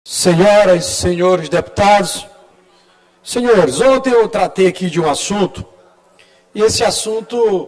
Senhoras e senhores deputados, senhores, ontem eu tratei aqui de um assunto, e esse assunto,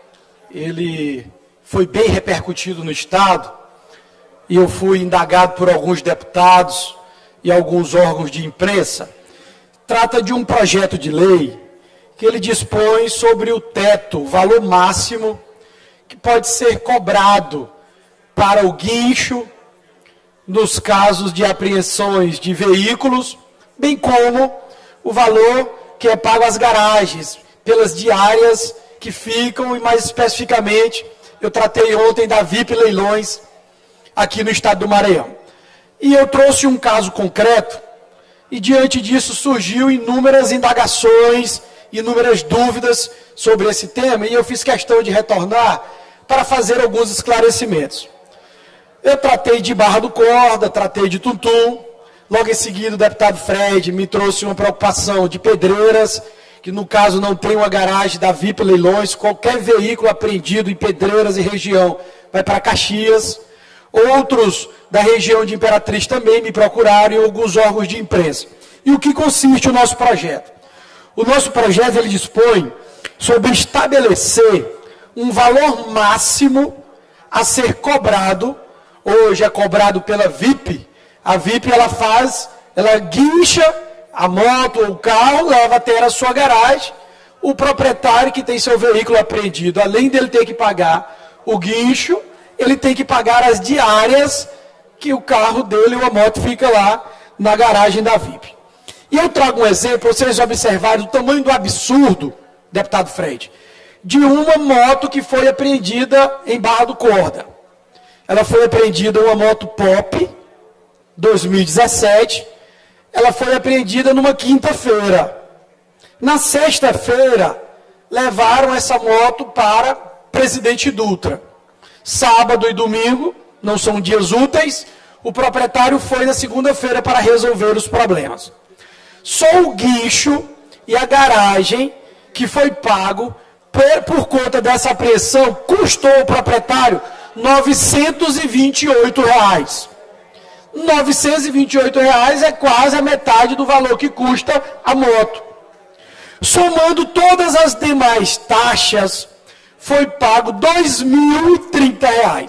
ele foi bem repercutido no Estado, e eu fui indagado por alguns deputados e alguns órgãos de imprensa. Trata de um projeto de lei que ele dispõe sobre o teto, o valor máximo que pode ser cobrado para o guincho nos casos de apreensões de veículos, bem como o valor que é pago às garagens, pelas diárias que ficam, e mais especificamente, eu tratei ontem da VIP Leilões, aqui no estado do Maranhão. E eu trouxe um caso concreto, e diante disso surgiu inúmeras indagações, inúmeras dúvidas sobre esse tema, e eu fiz questão de retornar para fazer alguns esclarecimentos. Eu tratei de Barra do Corda, tratei de Tuntum, logo em seguida o deputado Fred me trouxe uma preocupação de Pedreiras, que no caso não tem uma garagem da VIP Leilões, qualquer veículo apreendido em Pedreiras e região vai para Caxias. Outros da região de Imperatriz também me procuraram, e alguns órgãos de imprensa. E o que consiste o nosso projeto? O nosso projeto ele dispõe sobre estabelecer um valor máximo a ser cobrado. Hoje é cobrado pela VIP. A VIP ela guincha a moto ou o carro, leva até a sua garagem. O proprietário que tem seu veículo apreendido, além dele ter que pagar o guincho, ele tem que pagar as diárias que o carro dele ou a moto fica lá na garagem da VIP. E eu trago um exemplo para vocês observarem o tamanho do absurdo, deputado Fred, de uma moto que foi apreendida em Barra do Corda. Ela foi apreendida, uma moto Pop, 2017, ela foi apreendida numa quinta-feira. Na sexta-feira, levaram essa moto para Presidente Dutra. Sábado e domingo, não são dias úteis, o proprietário foi na segunda-feira para resolver os problemas. Só o guincho e a garagem que foi pago por conta dessa apreensão custou ao proprietário R$ 928. R$ 928 é quase a metade do valor que custa a moto. Somando todas as demais taxas, foi pago R$ 2.030. R$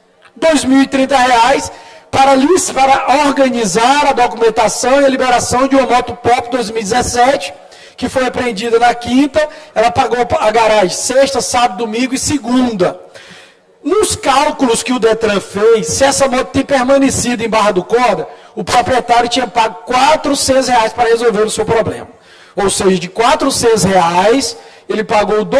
2.030 para organizar a documentação e a liberação de uma moto Pop 2017, que foi apreendida na quinta. Ela pagou a garagem sexta, sábado, domingo e segunda. Nos cálculos que o Detran fez, se essa moto tem permanecido em Barra do Corda, o proprietário tinha pago R$ 400 para resolver o seu problema. Ou seja, de R$ 400, ele pagou R$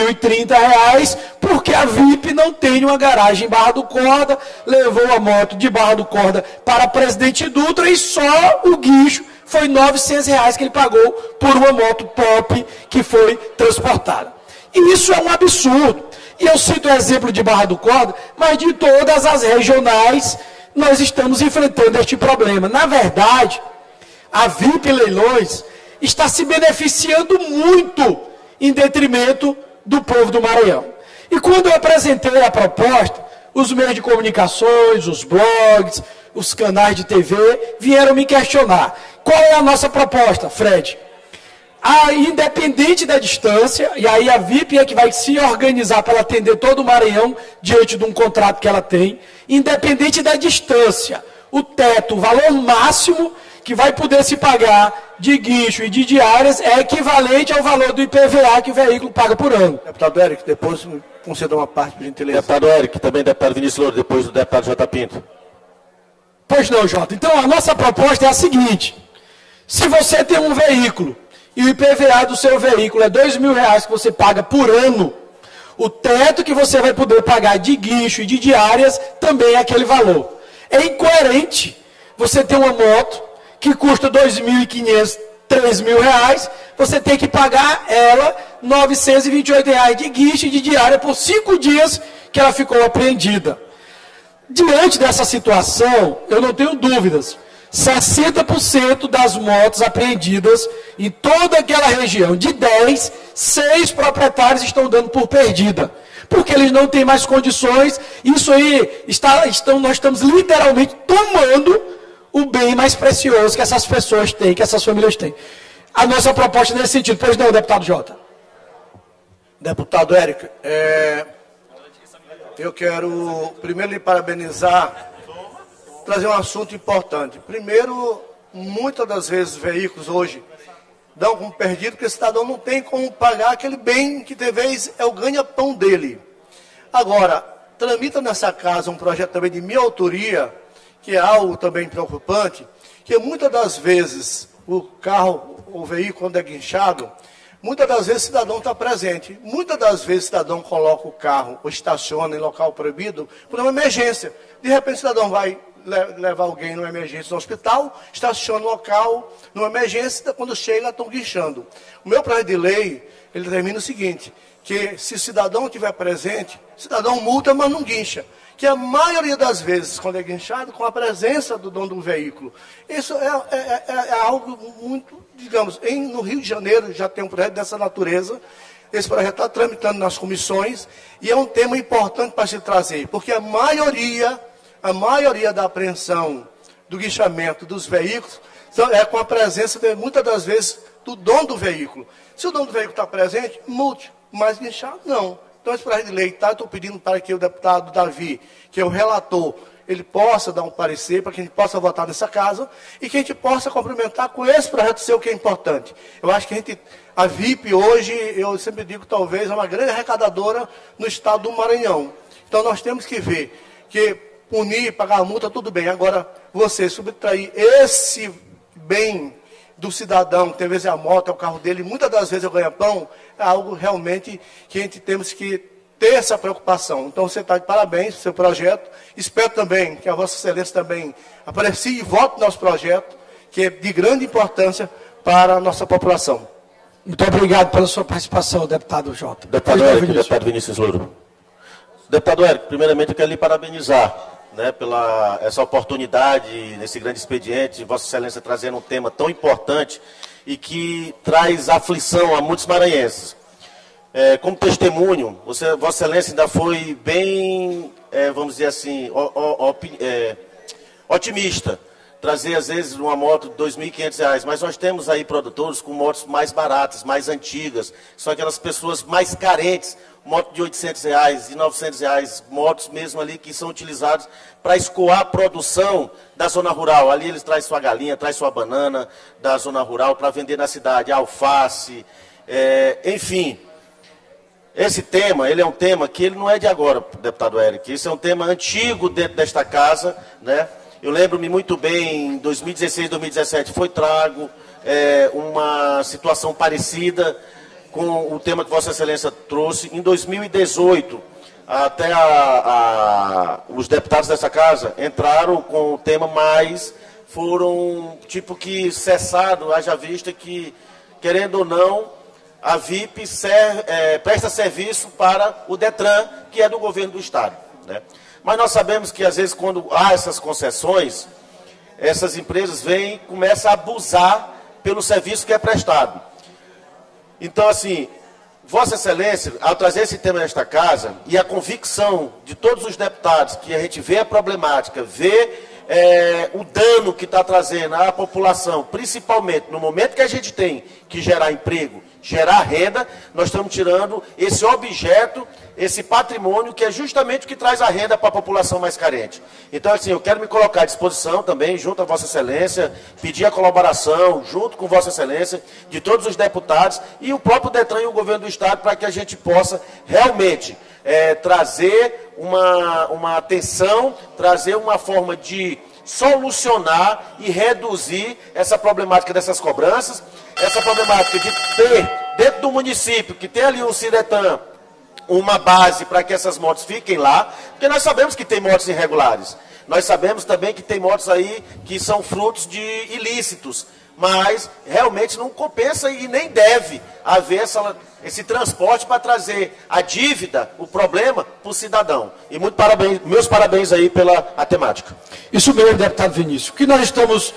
2.030, porque a VIP não tem uma garagem em Barra do Corda, levou a moto de Barra do Corda para Presidente Dutra, e só o guincho foi R$ 900 que ele pagou por uma moto Pop que foi transportada. E isso é um absurdo. E eu cito o exemplo de Barra do Corda, mas de todas as regionais nós estamos enfrentando este problema. Na verdade, a VIP Leilões está se beneficiando muito em detrimento do povo do Maranhão. E quando eu apresentei a proposta, os meios de comunicações, os blogs, os canais de TV vieram me questionar. Qual é a nossa proposta, Fred? Independente da distância, e aí a VIP é que vai se organizar para atender todo o Maranhão diante de um contrato que ela tem, independente da distância, o teto, o valor máximo que vai poder se pagar de guincho e de diárias é equivalente ao valor do IPVA que o veículo paga por ano. Deputado Érico, depois conceda uma parte, por gentileza. Deputado Érico, também deputado Vinícius Louro, depois do deputado J. Pinto. Pois não, Jota. Então a nossa proposta é a seguinte: se você tem um veículo e o IPVA do seu veículo é R$ 2.000 que você paga por ano, o teto que você vai poder pagar de guincho e de diárias também é aquele valor. É incoerente você ter uma moto que custa R$ 2.500, R$ 3.000, você tem que pagar ela R$ 928 de guincho e de diária por 5 dias que ela ficou apreendida. Diante dessa situação, eu não tenho dúvidas, 60% das motos apreendidas em toda aquela região, de 10, 6 proprietários estão dando por perdida. Porque eles não têm mais condições. Isso aí, nós estamos literalmente tomando o bem mais precioso que essas pessoas têm, que essas famílias têm. A nossa proposta nesse sentido. Pois não, deputado Jota. Deputado Érico, eu quero primeiro lhe parabenizar, trazer um assunto importante. Primeiro, muitas das vezes os veículos hoje dão como perdido, porque o cidadão não tem como pagar aquele bem que talvez é o ganha-pão dele. Agora, tramita nessa casa um projeto também de minha autoria, que é algo também preocupante, que muitas das vezes o carro, o veículo, quando é guinchado, muitas das vezes o cidadão está presente. Muitas das vezes o cidadão coloca o carro ou estaciona em local proibido por uma emergência. De repente o cidadão vai levar alguém numa emergência no hospital, estaciona no local, numa emergência, quando chega estão guinchando. O meu projeto de lei, ele determina o seguinte, que se o cidadão estiver presente, o cidadão multa, mas não guincha. Que a maioria das vezes, quando é guinchado, com a presença do dono do veículo. Isso é algo muito, digamos, no Rio de Janeiro já tem um projeto dessa natureza. Esse projeto está tramitando nas comissões e é um tema importante para se trazer, porque a maioria da apreensão, do guinchamento dos veículos, é com a presença, muitas das vezes, do dono do veículo. Se o dono do veículo está presente, multe, mas guinchado não. Então, esse projeto de lei, estou pedindo para que o deputado Davi, que é o relator, ele possa dar um parecer, para que a gente possa votar nessa casa, e que a gente possa complementar com esse projeto seu, que é importante. Eu acho que a VIP hoje, eu sempre digo, talvez, é uma grande arrecadadora no estado do Maranhão. Então, nós temos que ver que punir, pagar a multa, tudo bem. Agora, você subtrair esse bem do cidadão, que às vezes é a moto, é o carro dele, muitas das vezes é o ganha-pão, é algo realmente que a gente temos que ter essa preocupação. Então, você está de parabéns pelo seu projeto. Espero também que a Vossa Excelência também aprecie e vote no nosso projeto, que é de grande importância para a nossa população. Muito obrigado pela sua participação, deputado Jota. Deputado Érico, deputado Vinícius Louro. Deputado Érico, primeiramente eu quero lhe parabenizar, né, pela essa oportunidade, nesse grande expediente, Vossa Excelência trazendo um tema tão importante e que traz aflição a muitos maranhenses. Como testemunho, Vossa Excelência ainda foi bem, vamos dizer assim, otimista. Trazer, às vezes, uma moto de R$ 2.500, mas nós temos aí produtores com motos mais baratas, mais antigas, são aquelas pessoas mais carentes, moto de R$ 800, de R$ 900, motos mesmo ali que são utilizadas para escoar a produção da zona rural. Ali eles trazem sua galinha, trazem sua banana da zona rural para vender na cidade, alface, enfim. Esse tema, ele é um tema que ele não é de agora, deputado Érico, esse é um tema antigo dentro desta casa, né? Eu lembro-me muito bem, em 2016, 2017, foi trago uma situação parecida com o tema que Vossa Excelência trouxe. Em 2018, até os deputados dessa casa entraram com o tema, mas foram tipo que cessados, haja vista que, querendo ou não, a VIP presta serviço para o Detran, que é do governo do Estado, né? Mas nós sabemos que, às vezes, quando há essas concessões, essas empresas vêm e começam a abusar pelo serviço que é prestado. Então, assim, Vossa Excelência, ao trazer esse tema nesta casa, e a convicção de todos os deputados, que a gente vê a problemática, vê o dano que está trazendo à população, principalmente no momento que a gente tem que gerar emprego, gerar renda, nós estamos tirando esse objeto, esse patrimônio, que é justamente o que traz a renda para a população mais carente. Então, assim, eu quero me colocar à disposição também, junto a Vossa Excelência, pedir a colaboração, junto com Vossa Excelência, de todos os deputados e o próprio Detran e o governo do Estado, para que a gente possa realmente trazer uma atenção, trazer uma forma de solucionar e reduzir essa problemática dessas cobranças, essa problemática de ter, dentro do município, que tem ali um Ciretan, uma base para que essas motos fiquem lá, porque nós sabemos que tem motos irregulares. Nós sabemos também que tem motos aí que são frutos de ilícitos, mas realmente não compensa e nem deve haver esse transporte para trazer a dívida, o problema, para o cidadão. E muito parabéns, meus parabéns aí pela temática. Isso mesmo, deputado Vinícius. O que nós estamos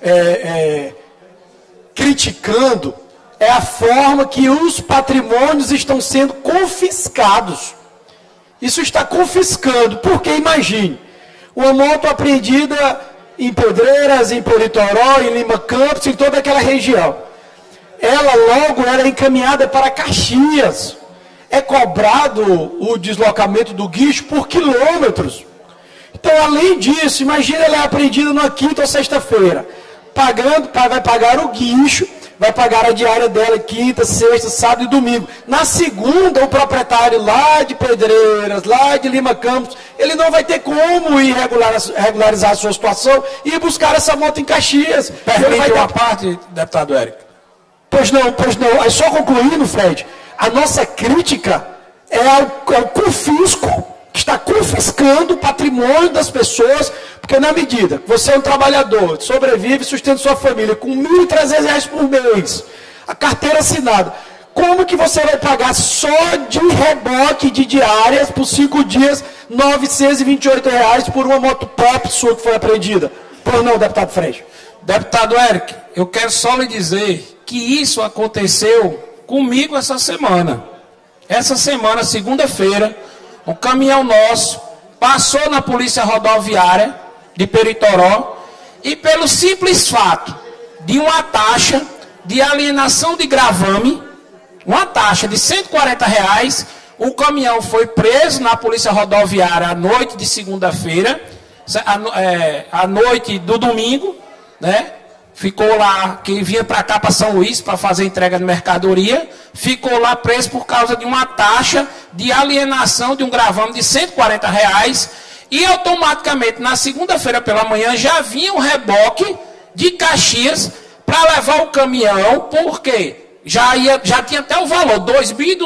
criticando é a forma que os patrimônios estão sendo confiscados. Isso está confiscando, porque imagine, uma moto apreendida em Pedreiras, em Peritoró, em Lima Campos, em toda aquela região. Ela logo era encaminhada para Caxias. É cobrado o deslocamento do guincho por quilômetros. Então, além disso, imagina ela é apreendida numa quinta ou sexta-feira. Vai pagar o guincho, vai pagar a diária dela quinta, sexta, sábado e domingo. Na segunda, o proprietário lá de Pedreiras, lá de Lima Campos, ele não vai ter como ir regularizar a sua situação e ir buscar essa moto em Caxias. Permite uma parte, deputado Érico? Pois não. Aí só concluindo, Fred, a nossa crítica é ao confisco, que está confiscando o patrimônio das pessoas, porque na medida que você é um trabalhador, sobrevive e sustenta sua família com R$ 1.300 por mês, a carteira assinada, como que você vai pagar só de reboque de diárias por 5 dias R$ 928 por uma moto pop sua que foi apreendida? Por não, deputado Freixo? Deputado Érico, eu quero só lhe dizer que isso aconteceu comigo essa semana. Essa semana, segunda-feira, um caminhão nosso passou na Polícia Rodoviária de Peritoró e pelo simples fato de uma taxa de alienação de gravame, uma taxa de R$ 140, o caminhão foi preso na Polícia Rodoviária à noite de segunda-feira, à noite do domingo, né? Ficou lá, quem vinha para cá, para São Luís, para fazer entrega de mercadoria, ficou lá preso por causa de uma taxa de alienação de um gravame de R$ 140, e automaticamente, na segunda-feira pela manhã, já vinha um reboque de Caxias para levar o caminhão, porque já tinha até o valor, R$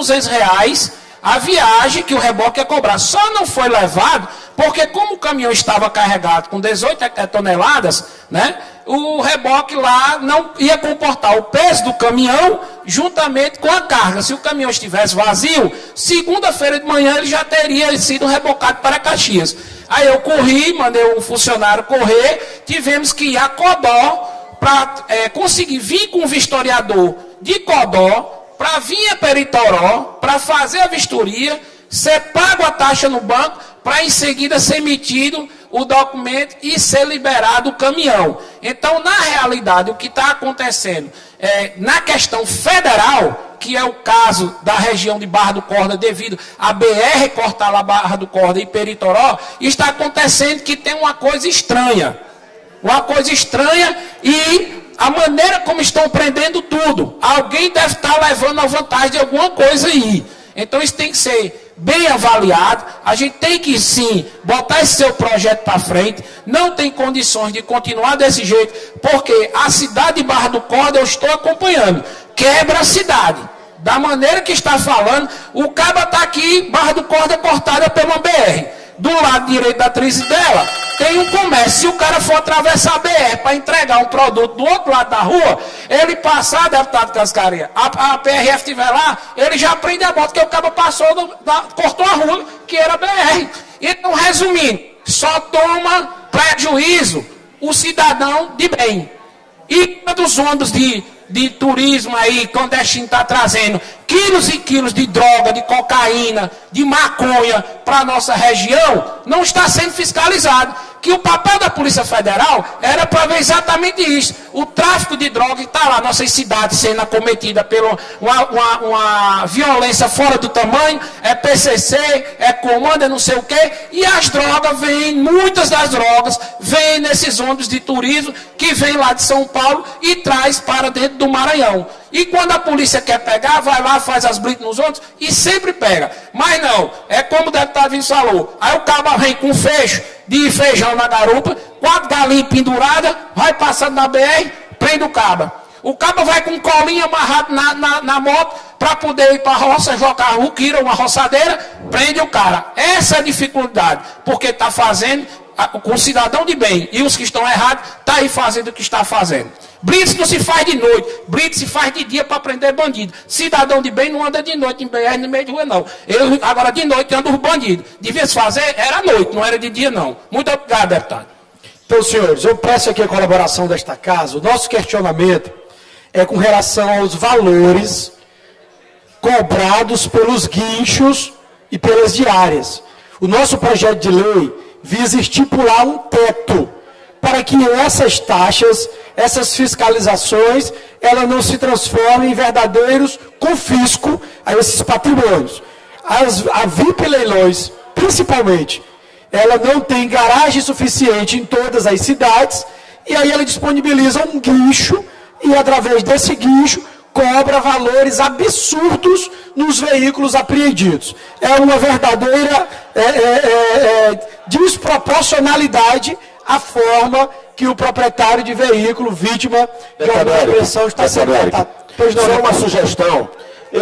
2.200, a viagem que o reboque ia cobrar. Só não foi levado, porque como o caminhão estava carregado com 18 toneladas, né? O reboque lá não ia comportar o peso do caminhão juntamente com a carga. Se o caminhão estivesse vazio, segunda-feira de manhã ele já teria sido rebocado para Caxias. Aí eu corri, mandei um funcionário correr, tivemos que ir a Codó para conseguir vir com um vistoriador de Codó, para vir a Peritoró, para fazer a vistoria, ser pago a taxa no banco, para em seguida ser emitido o documento e ser liberado o caminhão. Então, na realidade, o que está acontecendo na questão federal, que é o caso da região de Barra do Corda, devido a BR cortar lá Barra do Corda e Peritoró, está acontecendo que tem uma coisa estranha. Uma coisa estranha e a maneira como estão prendendo tudo. Alguém deve estar levando a vantagem de alguma coisa aí. Então isso tem que ser bem avaliado. A gente tem que sim botar esse seu projeto para frente. Não tem condições de continuar desse jeito, porque a cidade de Barra do Corda eu estou acompanhando. Quebra a cidade. Da maneira que está falando, o cabo está aqui, Barra do Corda cortada pela BR. Do lado direito da atriz dela, tem um comércio. Se o cara for atravessar a BR para entregar um produto do outro lado da rua, ele passar, deputado Cascaria, a PRF estiver lá, ele já prende a moto, que o cara passou, cortou a rua, que era a BR. Então, resumindo, só toma prejuízo o cidadão de bem. E quantos ônibus de turismo aí, clandestino, está trazendo quilos e quilos de droga, de cocaína, de maconha para a nossa região, não está sendo fiscalizado. Que o papel da Polícia Federal era para ver exatamente isso. O tráfico de droga está lá, nossas cidades sendo acometida por uma violência fora do tamanho, é PCC, é comando, é não sei o quê, e as drogas vêm, muitas das drogas, vêm nesses ônibus de turismo, que vem lá de São Paulo e traz para dentro do Maranhão. E quando a polícia quer pegar, vai lá, faz as blitz nos ônibus e sempre pega. Mas não, é como o deputado Vinícius falou, aí o cabo vem com fecho de feijão na garupa, 4 galinhas penduradas, vai passando na BR, prende o cabo. O cabo vai com colinha amarrado na moto para poder ir para a roça, jogar o quira, uma roçadeira, prende o cara. Essa é a dificuldade, porque está fazendo com o cidadão de bem, e os que estão errados, está aí fazendo o que está fazendo. Blitz não se faz de noite, blitz se faz de dia para prender bandido. Cidadão de bem não anda de noite em BR no meio de rua, não. Eu agora de noite ando os bandidos. Devia se fazer, era à noite, não era de dia, não. Muito obrigado, deputado. Então, senhores, eu peço aqui a colaboração desta casa. O nosso questionamento é com relação aos valores cobrados pelos guinchos e pelas diárias. O nosso projeto de lei visa estipular um teto para que essas taxas, essas fiscalizações, ela não se transformem em verdadeiros confisco a esses patrimônios. A VIP Leilões, principalmente, ela não tem garagem suficiente em todas as cidades, e aí ela disponibiliza um guincho, e através desse guincho, cobra valores absurdos nos veículos apreendidos. É uma verdadeira desproporcionalidade a forma que o proprietário de veículo, vítima de uma agressão, está sendo tratado. Só uma sugestão.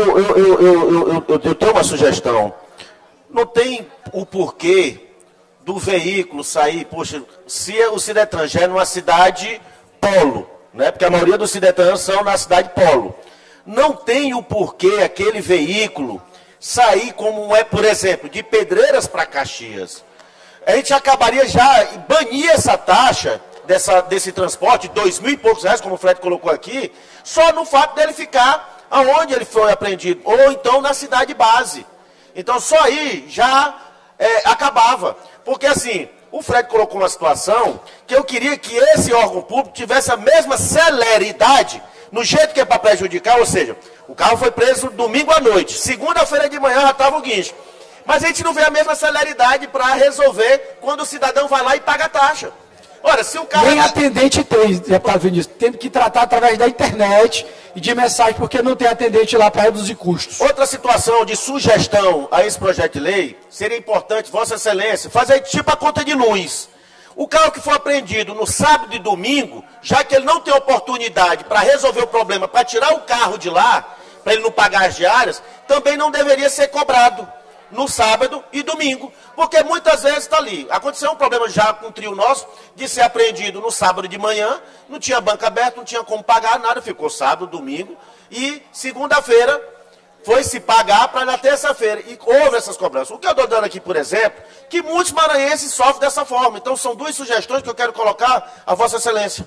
Eu tenho uma sugestão. Não tem o porquê do veículo sair, poxa, se o Sidetran já é numa cidade polo, né? Porque a maioria dos Sidetran são na cidade polo. Não tem o porquê aquele veículo sair como é, por exemplo, de Pedreiras para Caxias. A gente acabaria já banir essa taxa desse transporte, 2.000 e poucos reais, como o Fred colocou aqui, só no fato dele ficar aonde ele foi apreendido, ou então na cidade base. Então só aí já acabava. Porque assim, o Fred colocou uma situação que eu queria que esse órgão público tivesse a mesma celeridade, no jeito que é para prejudicar, ou seja, o carro foi preso domingo à noite, segunda-feira de manhã já estava o guincho. Mas a gente não vê a mesma celeridade para resolver quando o cidadão vai lá e paga a taxa. Ora, se o carro... Nem atendente tem, deputado Vinícius, tendo que tratar através da internet e de mensagem, porque não tem atendente lá para reduzir custos. Outra situação de sugestão a esse projeto de lei, seria importante, Vossa Excelência, fazer tipo a conta de luz. O carro que for apreendido no sábado e domingo, já que ele não tem oportunidade para resolver o problema, para tirar o carro de lá, para ele não pagar as diárias, também não deveria ser cobrado no sábado e domingo, porque muitas vezes está ali. Aconteceu um problema já com um trio nosso, de ser apreendido no sábado de manhã, não tinha banca aberta, não tinha como pagar nada, ficou sábado, domingo, e segunda-feira foi se pagar para na terça-feira, e houve essas cobranças. O que eu estou dando aqui, por exemplo, que muitos maranhenses sofrem dessa forma. Então são duas sugestões que eu quero colocar a Vossa Excelência.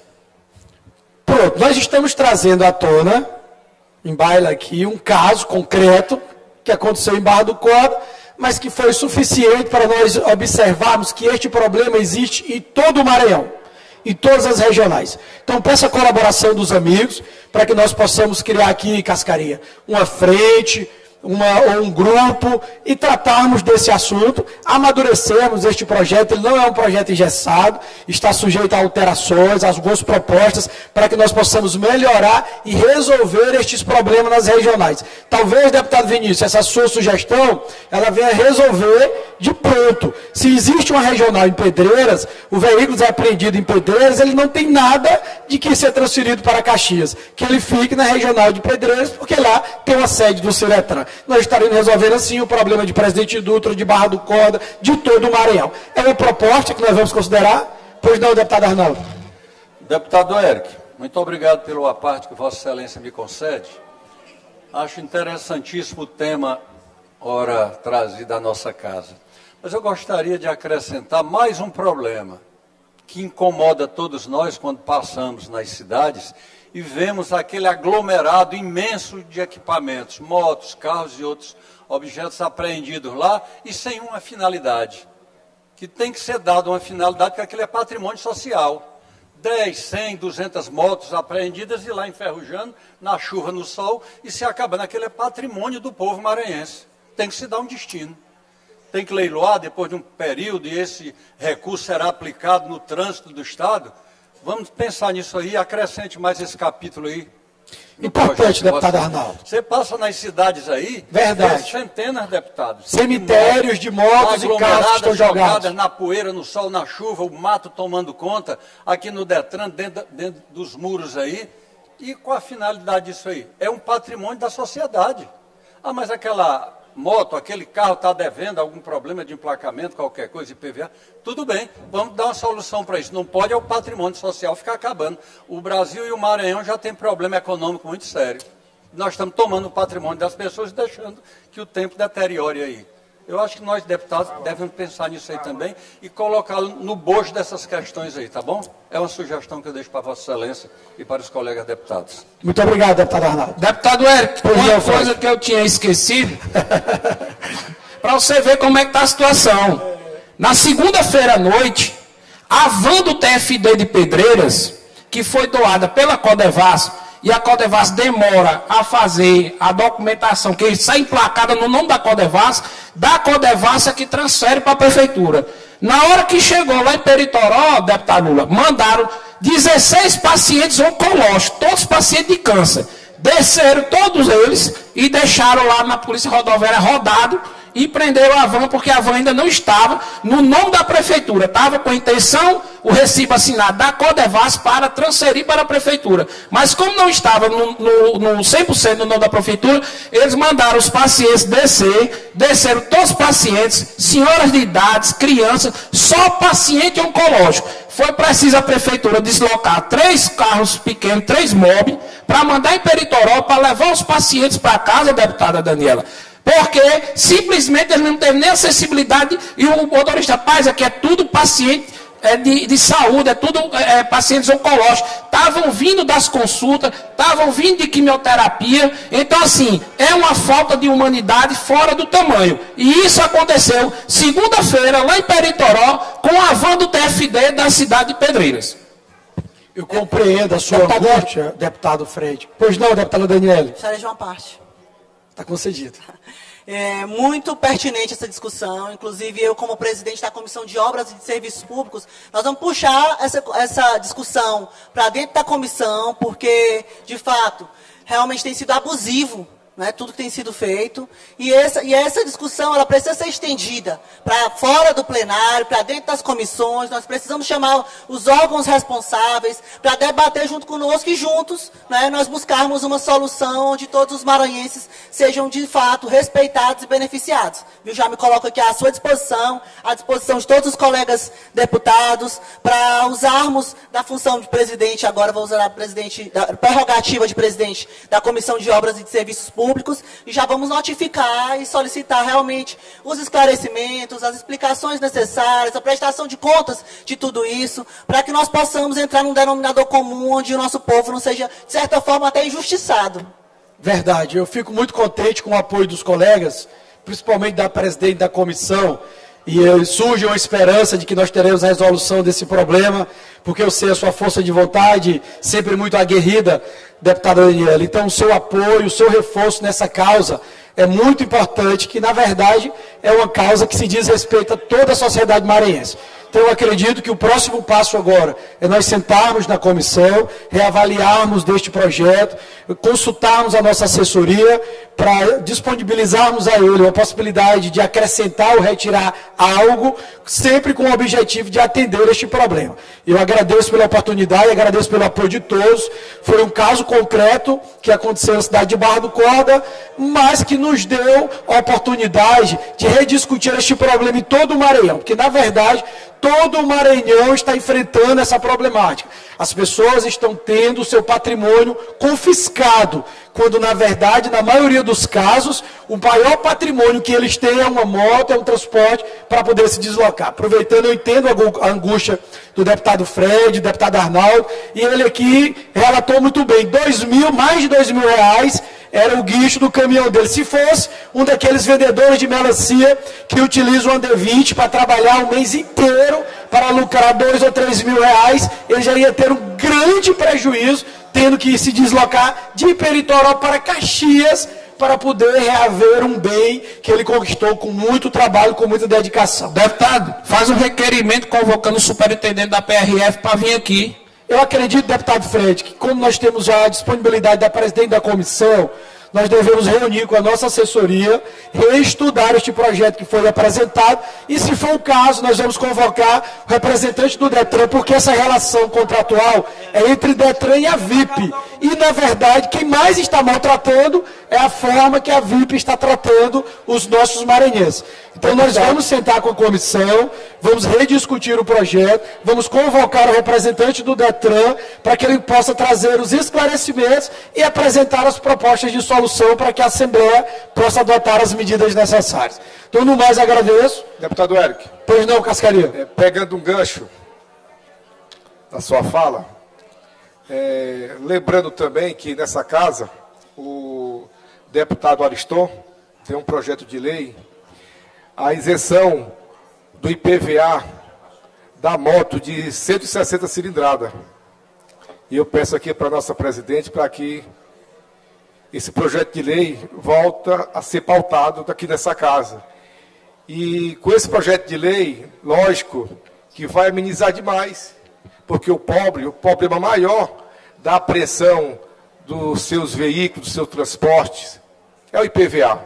Pronto, nós estamos trazendo à tona, em baila aqui, um caso concreto, que aconteceu em Barra do Corda, mas que foi suficiente para nós observarmos que este problema existe em todo o Maranhão, em todas as regionais. Então peço a colaboração dos amigos, para que nós possamos criar aqui em Cascaria uma frente, ou um grupo, e tratarmos desse assunto, amadurecermos este projeto. Ele não é um projeto engessado, está sujeito a alterações, a algumas propostas, para que nós possamos melhorar e resolver estes problemas nas regionais. Talvez, deputado Vinícius, essa sua sugestão, ela venha resolver de pronto. Se existe uma regional em Pedreiras, o veículo é apreendido em Pedreiras, ele não tem nada de que ser transferido para Caxias, que ele fique na regional de Pedreiras, porque lá tem uma sede do Sidetran. Nós estaremos resolvendo assim o problema de Presidente Dutra, de Barra do Corda, de todo o Maranhão. É uma proposta que nós vamos considerar? Pois não, deputado Arnaldo. Deputado Eric, muito obrigado pela parte que Vossa Excelência me concede. Acho interessantíssimo o tema, ora, trazido à nossa casa. Mas eu gostaria de acrescentar mais um problema que incomoda todos nós quando passamos nas cidades e vemos aquele aglomerado imenso de equipamentos, motos, carros e outros objetos apreendidos lá e sem uma finalidade. Que tem que ser dada uma finalidade, porque aquilo é patrimônio social. 10, 100, 200 motos apreendidas e lá enferrujando, na chuva, no sol, e se acabando. Aquilo é patrimônio do povo maranhense. Tem que se dar um destino. Tem que leiloar depois de um período e esse recurso será aplicado no trânsito do Estado. Vamos pensar nisso aí, acrescente mais esse capítulo aí. Importante, deputado Arnaldo. Você passa nas cidades aí, verdade, centenas de deputados. Cemitérios de motos e carros que estão jogados na poeira, no sol, na chuva, o mato tomando conta, aqui no Detran, dentro dos muros aí. E qual a finalidade disso aí? É um patrimônio da sociedade. Ah, mas aquela moto, aquele carro está devendo algum problema de emplacamento, qualquer coisa, IPVA, tudo bem, vamos dar uma solução para isso. Não pode o patrimônio social ficar acabando. O Brasil e o Maranhão já tem problema econômico muito sério. Nós estamos tomando o patrimônio das pessoas e deixando que o tempo deteriore aí. Eu acho que nós, deputados, devemos pensar nisso aí também e colocá-lo no bojo dessas questões aí, tá bom? É uma sugestão que eu deixo para Vossa Excelência e para os colegas deputados. Muito obrigado, deputado Arnaldo. Deputado Eric, uma coisa que eu tinha esquecido, para você ver como é que está a situação. Na segunda-feira à noite, A van do TFD de Pedreiras, que foi doada pela Codevas, e a Codevas demora a fazer a documentação, que sai emplacada no nome da Codevas é que transfere para a prefeitura. Na hora que chegou lá em Peritoró, deputado Lula, mandaram 16 pacientes oncológicos, todos pacientes de câncer. Desceram todos eles e deixaram lá na Polícia Rodoviária rodado e prenderam a van, porque a van ainda não estava no nome da prefeitura. Estava com a intenção, o recibo assinado da Codevas para transferir para a prefeitura. Mas como não estava no 100% no nome da prefeitura, eles mandaram os pacientes desceram todos os pacientes, senhoras de idade, crianças, só paciente oncológico. Foi preciso a prefeitura deslocar 3 carros pequenos, 3 mob, para mandar em Peritoró, para levar os pacientes para casa, deputada Daniela. Porque simplesmente eles não têm nem acessibilidade e o motorista, rapaz, aqui é tudo paciente de saúde, é tudo pacientes oncológicos. Estavam vindo das consultas, estavam vindo de quimioterapia. Então, assim, é uma falta de humanidade fora do tamanho. E isso aconteceu segunda-feira, lá em Peritoró, com a van do TFD da cidade de Pedreiras. Eu compreendo a sua angústia, deputado Fred. Pois não, deputada Daniela? Gostaria de uma parte. Está concedido. É muito pertinente essa discussão, inclusive eu como presidente da Comissão de Obras e de Serviços Públicos, nós vamos puxar essa discussão para dentro da comissão, porque, de fato, realmente tem sido abusivo, né, tudo que tem sido feito, e essa discussão ela precisa ser estendida para fora do plenário, para dentro das comissões. Nós precisamos chamar os órgãos responsáveis para debater junto conosco e juntos, né, nós buscarmos uma solução onde todos os maranhenses sejam de fato respeitados e beneficiados. Eu já me coloco aqui à sua disposição, à disposição de todos os colegas deputados, para usarmos da função de presidente, agora vou usar a prerrogativa de presidente da Comissão de Obras e de Serviços Públicos, e já vamos notificar e solicitar realmente os esclarecimentos, as explicações necessárias, a prestação de contas de tudo isso, para que nós possamos entrar num denominador comum onde o nosso povo não seja, de certa forma, até injustiçado. Verdade, eu fico muito contente com o apoio dos colegas, principalmente da presidente da comissão, e surge uma esperança de que nós teremos a resolução desse problema, porque eu sei a sua força de vontade, sempre muito aguerrida, deputada Daniela. Então, o seu apoio, o seu reforço nessa causa é muito importante, que, na verdade, é uma causa que se diz respeito a toda a sociedade maranhense. Então, eu acredito que o próximo passo agora é nós sentarmos na comissão, reavaliarmos deste projeto, consultarmos a nossa assessoria para disponibilizarmos a ele a possibilidade de acrescentar ou retirar algo, sempre com o objetivo de atender este problema. Eu agradeço pela oportunidade, agradeço pelo apoio de todos. Foi um caso concreto que aconteceu na cidade de Barra do Corda, mas que nos deu a oportunidade de rediscutir este problema em todo o Maranhão, porque, na verdade, todo o Maranhão está enfrentando essa problemática. As pessoas estão tendo o seu patrimônio confiscado, quando, na verdade, na maioria dos casos, o maior patrimônio que eles têm é uma moto, é um transporte para poder se deslocar. Aproveitando, eu entendo a angústia do deputado Fred, do deputado Arnaldo, e ele aqui relatou muito bem, mais de R$2.000 era o guincho do caminhão dele. Se fosse um daqueles vendedores de melancia que utilizam o Under 20 para trabalhar o mês inteiro para lucrar R$2.000 ou R$3.000, ele já ia ter um grande prejuízo, tendo que se deslocar de Peritoró para Caxias para poder reaver um bem que ele conquistou com muito trabalho, com muita dedicação. Deputado, faz um requerimento convocando o superintendente da PRF para vir aqui. Eu acredito, deputado Fred, que como nós temos já a disponibilidade da presidente da comissão, nós devemos reunir com a nossa assessoria, reestudar este projeto que foi apresentado, e se for o caso, nós vamos convocar o representante do DETRAN, porque essa relação contratual é entre DETRAN e a VIP. E, na verdade, quem mais está maltratando é a forma que a VIP está tratando os nossos maranhenses. Então, nós vamos sentar com a comissão, vamos rediscutir o projeto, vamos convocar o representante do DETRAN para que ele possa trazer os esclarecimentos e apresentar as propostas de solução para que a Assembleia possa adotar as medidas necessárias. Então, no mais, agradeço. Deputado Eric. Pois não, Cascaria. Pegando um gancho na sua fala, lembrando também que nessa casa, o deputado Ariston tem um projeto de lei, a isenção do IPVA da moto de 160 cilindrada. E eu peço aqui para a nossa presidente para que esse projeto de lei volta a ser pautado aqui nessa casa. E com esse projeto de lei, lógico, que vai amenizar demais, porque o problema maior da apreensão dos seus veículos, dos seus transportes, é o IPVA.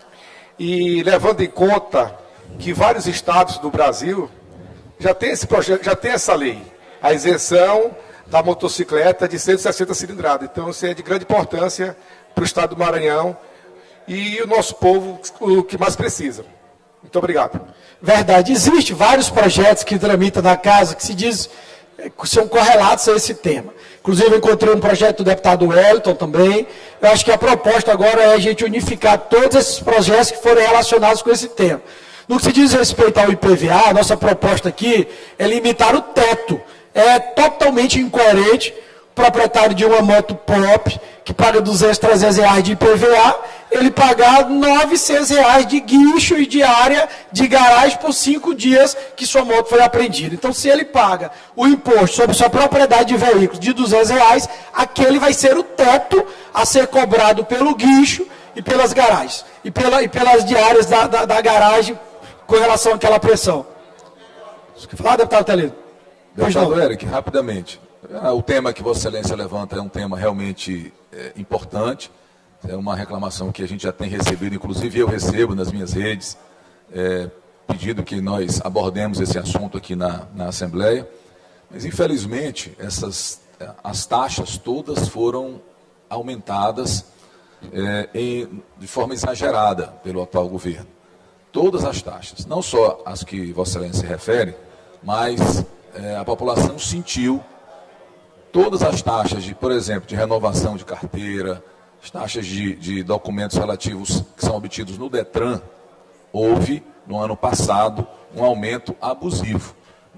E levando em conta que vários estados do Brasil já tem esse projeto, já tem essa lei, a isenção da motocicleta de 160 cilindradas. Então, isso é de grande importância para o estado do Maranhão e o nosso povo, o que mais precisa. Muito obrigado. Verdade. Existem vários projetos que tramitam na casa que se diz são correlatos a esse tema. Inclusive, eu encontrei um projeto do deputado Wellington também. Eu acho que a proposta agora é a gente unificar todos esses projetos que forem relacionados com esse tema. No que se diz respeito ao IPVA, a nossa proposta aqui é limitar o teto. É totalmente incoerente o proprietário de uma moto pop, que paga R$200, R$300 de IPVA, ele pagar R$900 de guincho e diária de garagem por 5 dias que sua moto foi apreendida. Então, se ele paga o imposto sobre sua propriedade de veículos de R$200, aquele vai ser o teto a ser cobrado pelo guincho e pelas garagens, e pelas diárias da garagem com relação àquela pressão. Você quer falar, deputado Telino? Deputado Eric, rapidamente. O tema que Vossa Excelência levanta é um tema realmente importante. É uma reclamação que a gente já tem recebido, inclusive eu recebo nas minhas redes, pedindo que nós abordemos esse assunto aqui na Assembleia. Mas, infelizmente, as taxas todas foram aumentadas de forma exagerada pelo atual governo. Todas as taxas, não só as que Vossa Excelência se refere, mas a população sentiu todas as taxas, por exemplo, de renovação de carteira, as taxas de documentos relativos que são obtidos no DETRAN. Houve, no ano passado, um aumento abusivo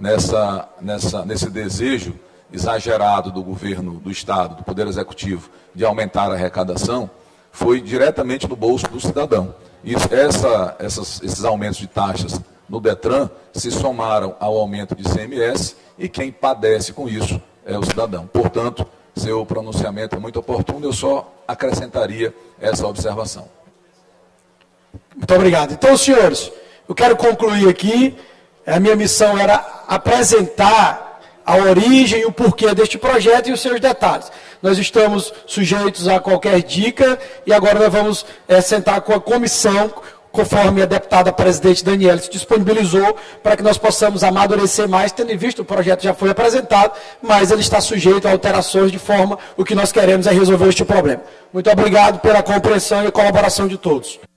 nesse desejo exagerado do governo do Estado, do Poder Executivo, de aumentar a arrecadação, foi diretamente no bolso do cidadão. E esses aumentos de taxas no DETRAN se somaram ao aumento de ICMS e quem padece com isso é o cidadão. Portanto, seu pronunciamento é muito oportuno, eu só acrescentaria essa observação. Muito obrigado. Então, senhores, eu quero concluir aqui. A minha missão era apresentar a origem e o porquê deste projeto e os seus detalhes. Nós estamos sujeitos a qualquer dica e agora nós vamos sentar com a comissão, conforme a deputada presidente Daniela se disponibilizou, para que nós possamos amadurecer mais, tendo em vista o projeto já foi apresentado, mas ele está sujeito a alterações de forma, o que nós queremos é resolver este problema. Muito obrigado pela compreensão e colaboração de todos.